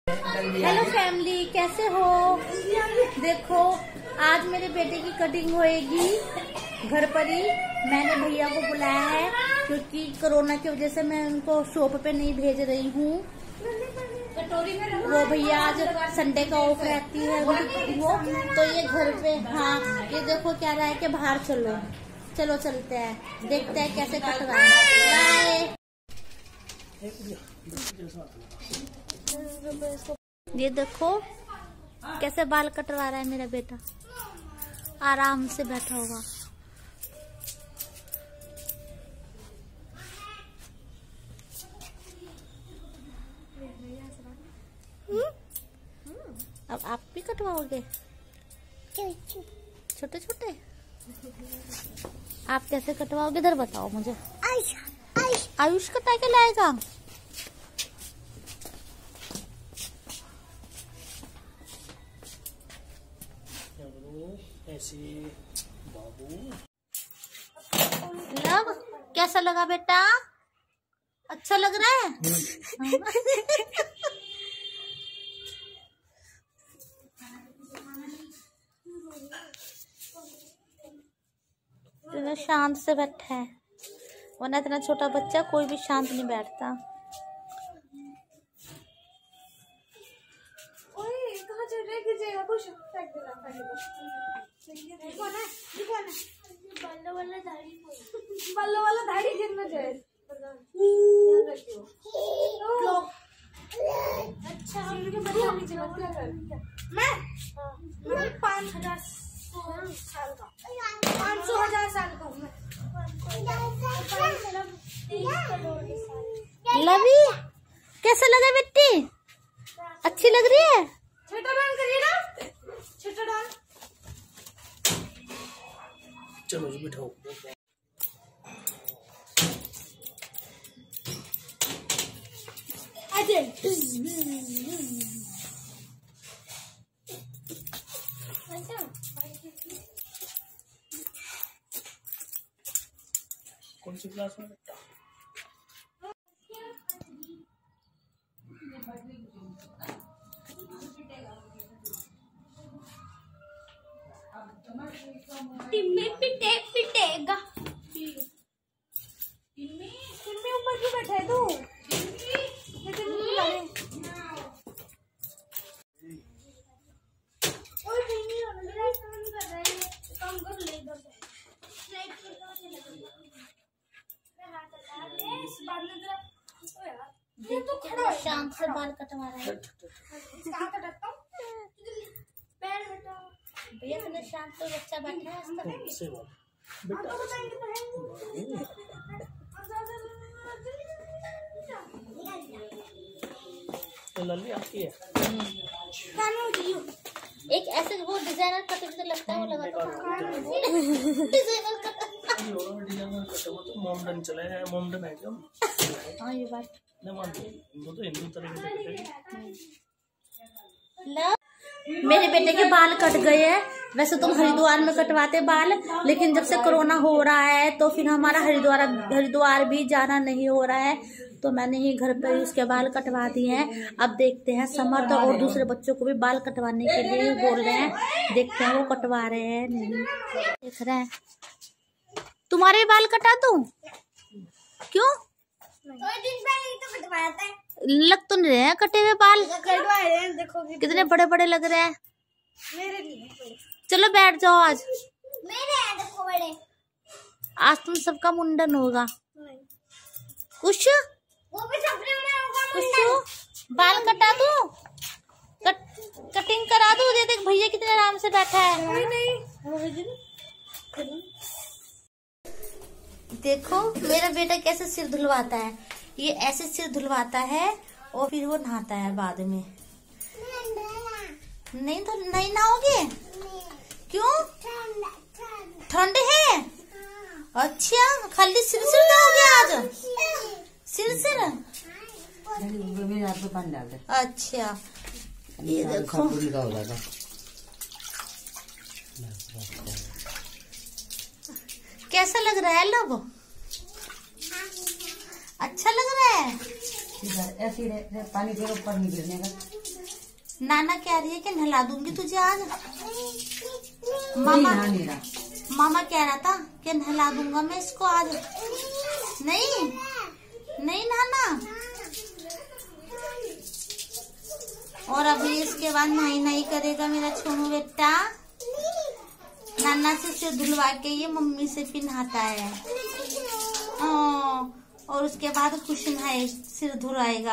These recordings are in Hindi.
हेलो फैमिली, कैसे हो? देखो, आज मेरे बेटे की कटिंग होएगी घर पर ही। मैंने भैया को बुलाया है क्योंकि कोरोना की वजह से मैं उनको शॉप पे नहीं भेज रही हूँ। वो भैया आज संडे का ऑफ रहती है वो, तो ये घर पे। हाँ, ये देखो क्या रहा है कि बाहर चलो चलो चलते हैं, देखते हैं कैसे कटवा है। ये देखो कैसे बाल कटवा रहा है मेरा बेटा, आराम से बैठा हुआ। अब आप भी कटवाओगे छोटे छोटे? आप कैसे कटवाओगे इधर बताओ मुझे। आयुष कटा के लाएगा। ऐसे बाबू, लव कैसा लगा बेटा? अच्छा लग रहा है? इतना शांत से बैठा है, वरना इतना छोटा बच्चा कोई भी शांत नहीं बैठता। बल्लो वाला धाड़ी गिरना चाहिए। अच्छा, मैं 5,000 साल का, 500,000 साल का हूँ मैं। लवी कैसा लगा बेटी? अच्छी लग रही है? छोटा डांस करिए ना, छोटा डांस। चलो बिठाओ। कौन सी क्लास में? टिम्मी पिटेगा। टिम्मी ऊपर क्यों बैठा है तू? शांत से बाल कटवा रहा है भैया। इतना शांत तो बच्चा बैठा है आज तक। तो लल्ली आपकी है। एक ऐसे वो डिजाइनर कट तो लगता है, वो लगा डिजाइनर कट। डिजाइनर कट वो तो मोमडन चला है, मोमडन है क्या? हाँ ये बात नहीं मानते, वो तो हिंदू तरीके से कटेगी। मेरे बेटे के बाल कट गए हैं। वैसे तो हरिद्वार में कटवाते बाल, लेकिन जब से कोरोना हो रहा है तो फिर हमारा हरिद्वार भी जाना नहीं हो रहा है, तो मैंने ही घर पर ही उसके बाल कटवा दिए हैं। अब देखते हैं, समर्थ और दूसरे बच्चों को भी बाल कटवाने के लिए बोल रहे हैं, देखते हैं वो कटवा रहे हैं नहीं। देख रहे हैं, तुम्हारे बाल कटा दूं? क्यों? लग तो नहीं रहे हैं कटे हुए बाल, देखो कितने बड़े बड़े लग रहे हैं। मेरे लिए चलो बैठ जाओ, आज मेरे देखो बड़े। आज तुम सबका मुंडन होगा। कुछ वो भी सपने में होगा कुछ बाल कटा दूं, कटिंग करा दूं? दे देख भैया कितने आराम से बैठा है। नहीं देखो मेरा बेटा कैसे सिर धुलवाता है। ये ऐसे सिर धुलवाता है और फिर वो नहाता है बाद में। नहीं तो नहीं नहाओगे? क्यों? ठंड है? अच्छा, खाली सिर सिर नहाओगे आज? सिर सिर? अच्छा, ये देखो कैसा लग रहा है लब? अच्छा लग रहा है। इधर ऐसे पानी के ऊपर नहीं गिरने का। नाना कह रही है कि नहला दूंगी तुझे आज। मामा मामा कह रहा था कि नहला दूंगा मैं इसको आज। नहीं नहीं नाना। और अभी इसके बाद नहाई करेगा मेरा छोनू बेटा। नाना से सिर धुलवा के ये मम्मी से फिर नहाता है। और उसके बाद कुछ नहाए सिर धुलाएगा।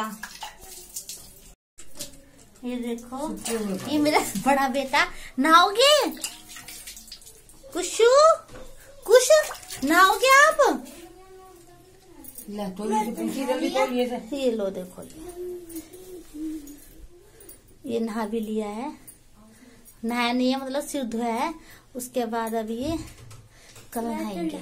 ये देखो ये मेरा बड़ा बेटा। नहाओगे कुशु? कुश नहाओगे आप? ये लो देखो ये नहा भी लिया है। नहाया नहीं है मतलब सिर धोया है। उसके बाद अब ये कल नहाएंगे।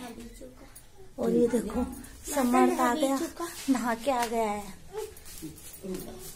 और ये देखो समर्थ आ गया, नहा के आ गया है।